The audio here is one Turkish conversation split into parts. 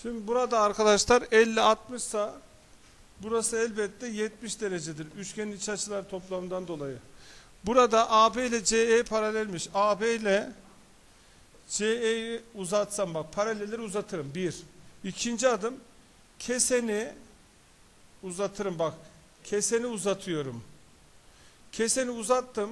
Şimdi burada arkadaşlar 50-60 ise burası elbette 70 derecedir. Üçgenin iç açılar toplamından dolayı. Burada AB ile CE paralelmiş. AB ile CE'yi uzatsam bak paralelleri uzatırım. Bir. İkinci adım keseni uzatırım bak. Keseni uzatıyorum. Keseni uzattım.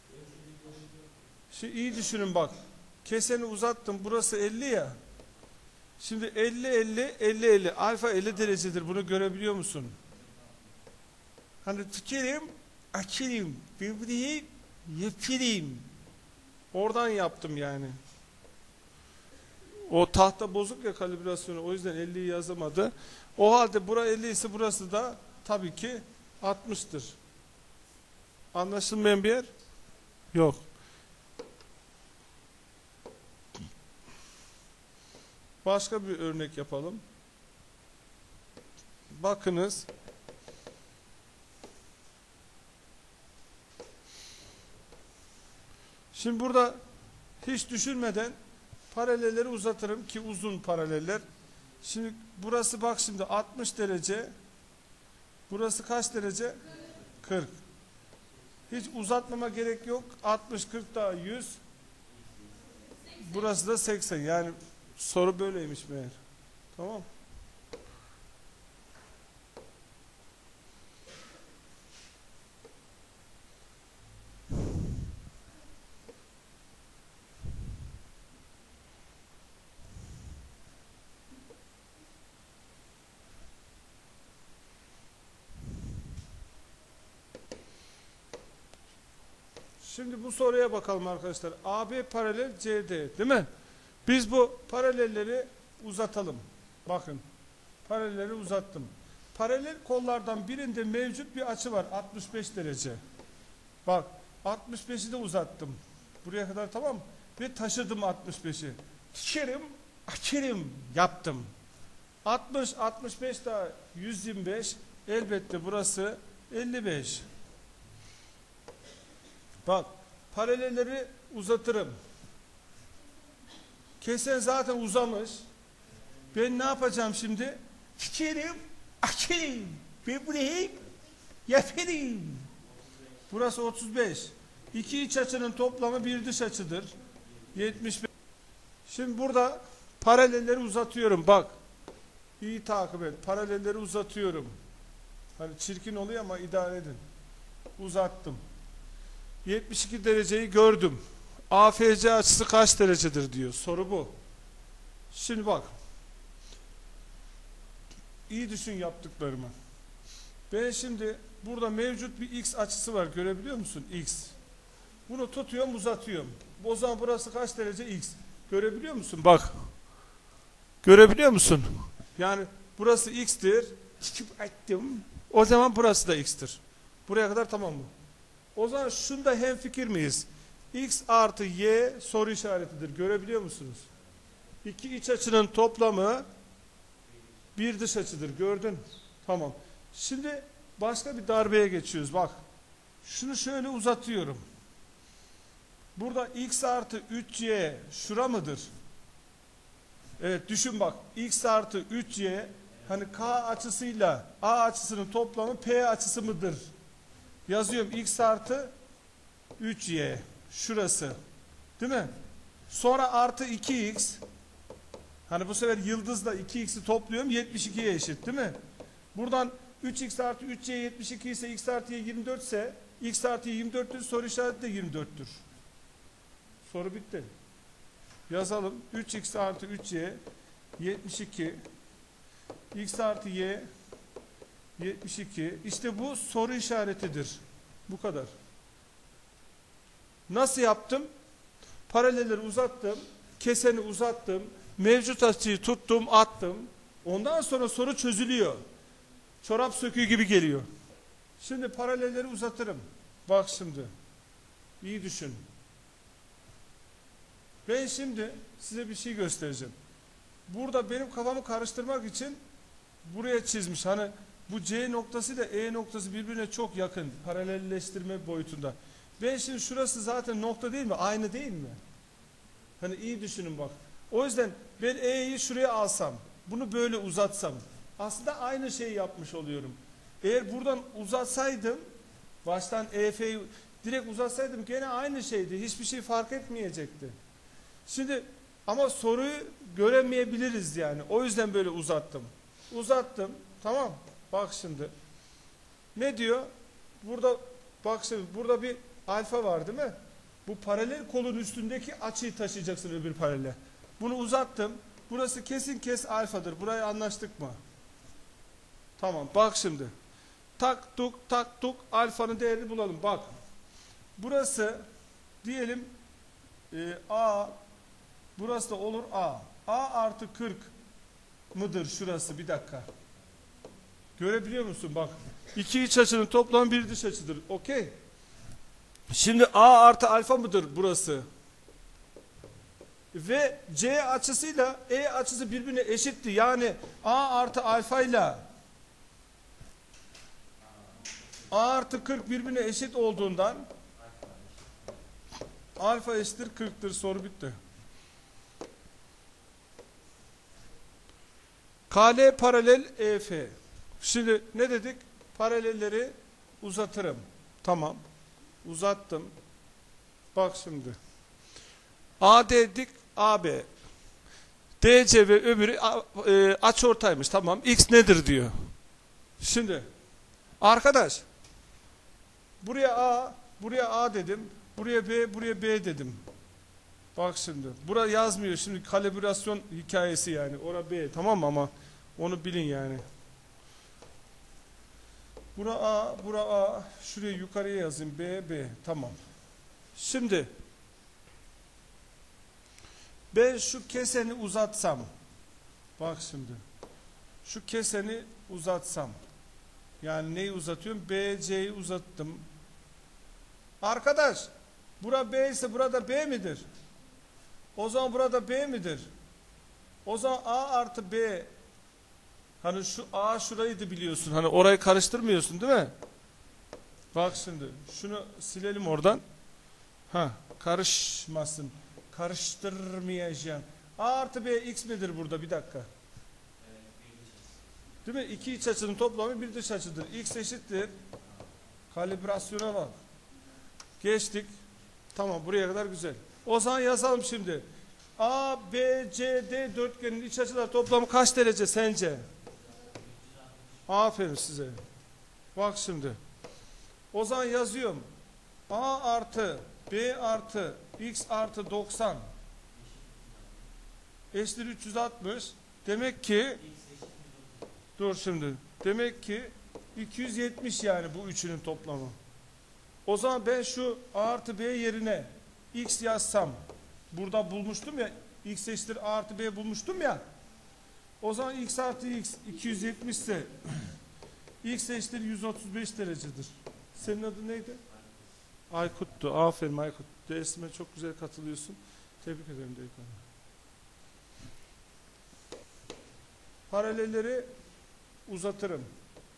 Şimdi iyi düşünün bak. Keseni uzattım. Burası 50 ya. Şimdi 50. Alfa 50 derecedir. Bunu görebiliyor musun? Hani tükerim, açayım, birbirine yapayım. Oradan yaptım yani. O tahta bozuk ya kalibrasyonu. O yüzden 50'yi yazamadı. O halde bura 50 ise burası da tabii ki 60'tır. Anlaşılmayan bir yer? Yok. Başka bir örnek yapalım. Bakınız. Şimdi burada hiç düşünmeden paralelleri uzatırım ki uzun paraleller. Şimdi burası bak şimdi 60 derece. Burası kaç derece? 40. Hiç uzatmama gerek yok. 60, 40 daha 100. Burası da 80. Yani soru böyleymiş meğer. Tamam. Şimdi bu soruya bakalım arkadaşlar. AB paralel CD değil mi? Biz bu paralelleri uzatalım. Bakın. Paralelleri uzattım. Paralel kollardan birinde mevcut bir açı var. 65 derece. Bak 65'i de uzattım. Buraya kadar tamam mı? Ve taşıdım 65'i. Tikerim, açarım yaptım. 60, 65 daha 125. Elbette burası 55. Bak paralelleri uzatırım. Kesen zaten uzamış. Ben ne yapacağım şimdi? Tikerim, açarım, birbirine yapayım. Burası 35. İki iç açının toplamı bir dış açıdır. 75. Şimdi burada paralelleri uzatıyorum. Bak. İyi takip et. Paralelleri uzatıyorum. Hani çirkin oluyor ama idare edin. Uzattım. 72 dereceyi gördüm. AFC açısı kaç derecedir diyor. Soru bu. Şimdi bak. İyi düşün yaptıklarımı. Ben şimdi burada mevcut bir X açısı var. Görebiliyor musun? X. Bunu tutuyorum uzatıyorum. O zaman burası kaç derece? X. Görebiliyor musun? Bak. Görebiliyor musun? Yani burası X'tir. Çıkıp attım. O zaman burası da X'tir. Buraya kadar tamam mı? O zaman şunda hemfikir miyiz? X artı Y soru işaretidir. Görebiliyor musunuz? İki iç açının toplamı bir dış açıdır. Gördün? Tamam. Şimdi başka bir darbeye geçiyoruz. Bak. Şunu şöyle uzatıyorum. Burada X artı 3Y şura mıdır? Evet düşün bak. X artı 3Y hani K açısıyla A açısının toplamı P açısı mıdır? Yazıyorum X artı 3Y. Şurası. Değil mi? Sonra artı 2X. Hani bu sefer yıldızla 2X'i topluyorum 72'ye eşit değil mi? Buradan 3X artı 3Y 72 ise X artı Y 24 ise X artı Y 24'tür. Soru işareti de 24'tür. Soru bitti. Yazalım. 3X artı 3Y 72 X artı Y 72. İşte bu soru işaretidir. Bu kadar. Nasıl yaptım? Paralelleri uzattım. Keseni uzattım. Mevcut açıyı tuttum, attım. Ondan sonra soru çözülüyor. Çorap söküğü gibi geliyor. Şimdi paralelleri uzatırım. Bak şimdi. İyi düşün. Ben şimdi size bir şey göstereceğim. Burada benim kafamı karıştırmak için buraya çizmiş. Hani bu C noktası ile E noktası birbirine çok yakın. Paralelleştirme boyutunda. Ben şimdi şurası zaten nokta değil mi? Aynı değil mi? Hani iyi düşünün bak. O yüzden ben E'yi şuraya alsam. bunu böyle uzatsam aslında aynı şeyi yapmış oluyorum. Eğer buradan uzatsaydım baştan EF'yi direkt uzatsaydım gene aynı şeydi. Hiçbir şey fark etmeyecekti. Şimdi ama soruyu göremeyebiliriz yani. O yüzden böyle uzattım. Uzattım. Tamam. Bak şimdi. Ne diyor? Burada bak şimdi burada bir alfa var değil mi? Bu paralel kolun üstündeki açıyı taşıyacaksın öbür paralele. Bunu uzattım. Burası kesin kes alfadır. Burayı anlaştık mı? Tamam. Bak şimdi. Tak tuk tak tuk alfanın değerini bulalım. Bak. Burası diyelim A. Burası da olur A. A artı 40 mıdır şurası? Bir dakika. Görebiliyor musun? Bak. İki iç açının toplamı bir dış açıdır. Okey. Şimdi A artı alfa mıdır burası? Ve C açısıyla E açısı birbirine eşitti. Yani A artı alfa ile A artı 40 birbirine eşit olduğundan alfa eşittir 40'tır. Soru bitti. KL paralel EF. Şimdi ne dedik? Paralelleri uzatırım. Tamam. Uzattım. Bak şimdi. AD dik AB. DC ve öbürü açıortaymış. Tamam. X nedir diyor. Şimdi arkadaş buraya A dedim. Buraya B dedim. Bak şimdi. Bura yazmıyor. Şimdi kalibrasyon hikayesi yani. Ora B. Tamam mı ama onu bilin yani. Bura A. Şuraya yukarıya yazayım. B. Tamam. Şimdi ben şu keseni uzatsam. Bak şimdi. Şu keseni uzatsam. Yani neyi uzatıyorum? BC'yi uzattım. Arkadaş, bura B ise burada B midir? O zaman burada B midir? O zaman A artı B. Hani şu A şuraydı biliyorsun. Hani orayı karıştırmıyorsun değil mi? Bak şimdi. Şunu silelim oradan. Karışmasın. Karıştırmayacağım. A artı B X midir burada? Bir dakika. Değil mi? İki iç açının toplamı bir dış açıdır. X eşittir. Kalibrasyona bak. Geçtik. Tamam buraya kadar güzel. O zaman yazalım şimdi. A, B, C, D dörtgenin iç açılar toplamı kaç derece sence? Aferin size. Bak şimdi. O zaman yazıyorum. A artı B artı X artı 90 eşittir 360. Demek ki dur şimdi. Demek ki 270 yani bu üçünün toplamı. O zaman ben şu A artı B yerine X yazsam. Burada bulmuştum ya. X eşittir A artı B bulmuştum ya. O zaman X artı X 270 ise X eşittir 135 derecedir. Senin adın neydi? Aykut'tu. Aferin Aykut. Dersime çok güzel katılıyorsun. Tebrik ederim delikanlı. Paralelleri uzatırım.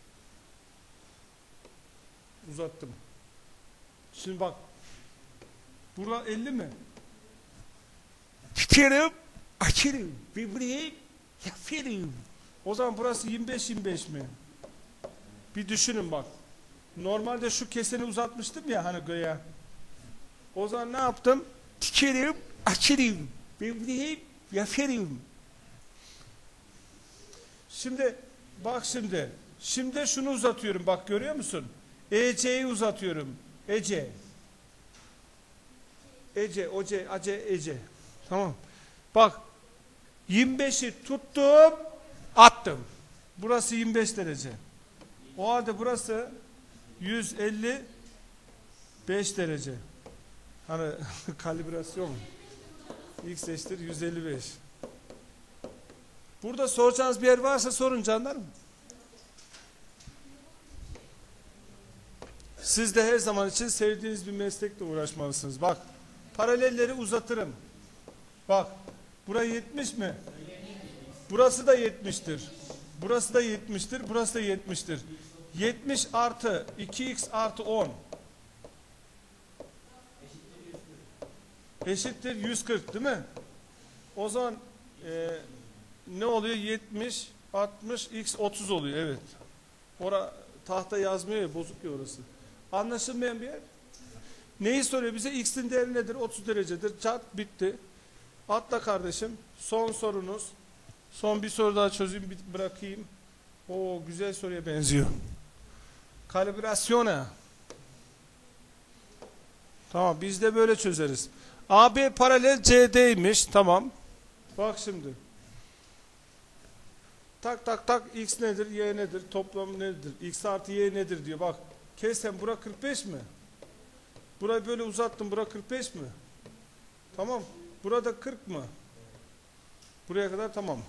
Uzattım. Şimdi bak. Bura 50 mi? Tutarım, açarım, birbirine yaparım. O zaman burası 25 mi? Bir düşünün bak. Normalde şu keseni uzatmıştım ya hani göğe. O zaman ne yaptım? Tutarım, açarım, birbirine yaparım. Şimdi bak şimdi. Şimdi şunu uzatıyorum bak görüyor musun? EC'yi uzatıyorum. EC. AC. Tamam. Bak 25'i tuttum attım. Burası 25 derece. O halde burası 155 derece. Hani kalibrasyon. X eşittir 155. Burada soracağınız bir yer varsa sorun canlarım. Siz de her zaman için sevdiğiniz bir meslekle uğraşmalısınız. Bak paralelleri uzatırım. Bak burası 70 mi? Burası da 70'tir. Burası da 70'tir. Burası da 70'tir. 70 artı 2x artı 10 eşittir 140 değil mi? O zaman ne oluyor? 70, 60, x 30 oluyor. Evet. Tahta yazmıyor ya, bozuk ya orası. Anlaşılmayan bir yer. Neyi soruyor bize? X'in değeri nedir? 30 derecedir. Çat, bitti. Atla kardeşim. Son sorunuz. Son bir soru daha çözeyim, bırakayım. Oo, güzel soruya benziyor. Kalibrasyona. Tamam, biz de böyle çözeriz. AB paralel CD'ymiş. Tamam. Bak şimdi. Tak tak tak, x nedir, y nedir, toplam nedir, x artı y nedir diyor. Bak, kesem, bura 45 mi? Burayı böyle uzattım, bura 45 mi? Tamam. Burada 40 mı? Buraya kadar tamam.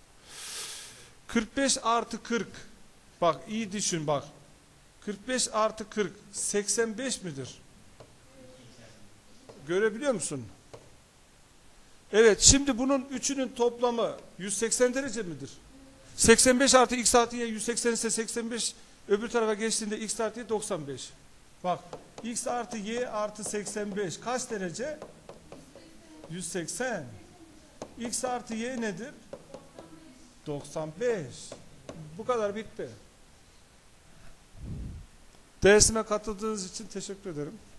45 artı 40. Bak iyi düşün bak. 45 artı 40 85 midir? Görebiliyor musun? Evet, şimdi bunun üçünün toplamı 180 derece midir? 85 artı x artı y 180 ise 85 öbür tarafa geçtiğinde x artı y 95. Bak, x artı y artı 85 kaç derece? 180. X artı y nedir? 95. Bu kadar, bitti. Dersime katıldığınız için teşekkür ederim.